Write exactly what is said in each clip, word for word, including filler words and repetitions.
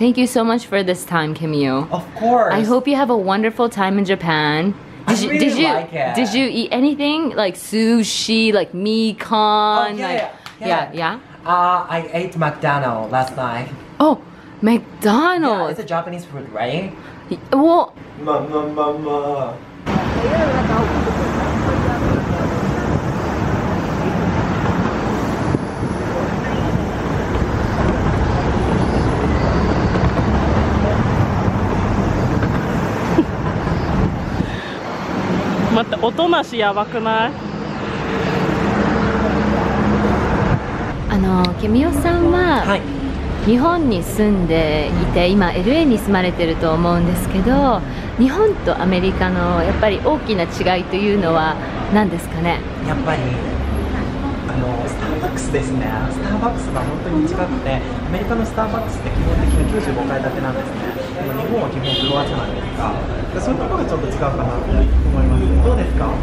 Thank you so much for this time, Kimio. Of course. I hope you have a wonderful time in Japan. I Did you really did you like it. did you eat anything like sushi, like mikan? Oh, yeah, like, yeah. yeah, yeah. Uh, I ate McDonald's last night. Oh, Yeah, McDonald's. it's a Japanese food, right? Well, Ma ma ma ma. 待って、音なしやばくない？ あのケミオさんは、 はい。 日本に住んでいて今 エルエー に住まれてると思うんですけど、日本とアメリカのやっぱり大きな違いというのは何ですかね？ やっぱりあのスターバックスですね。スターバックスが本当に近くて、アメリカのスターバックスって基本的にきゅうじゅうごかい建てなんですね。でも日本は基本フロアじゃないですか。でそういうところがちょっと違うかなと思います。どうですか？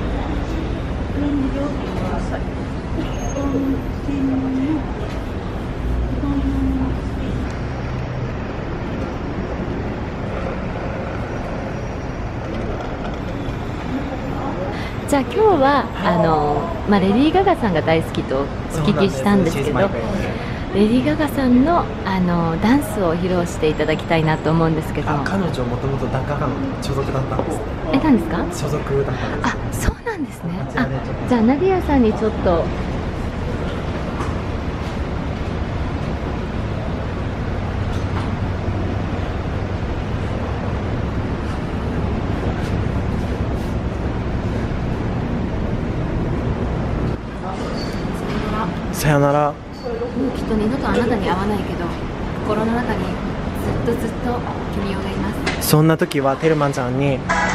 じゃあ今日はあの、まあ、レディー・ガガさんが大好きとお聞きしたんですけど、レディー・ガガさんのあのダンスを披露していただきたいなと思うんですけど。 あ、彼女もともとダンガガの所属だったんですね。 え、何ですか？ 所属だったんです。 あ、そうなんですね。 あちらでちょっとあ、じゃあナディアさんにちょっと。 さよなら。 もうきっと二度とあなたに会わないけど、心の中にずっとずっと君をがいます。 そんな時はテルマンちゃんに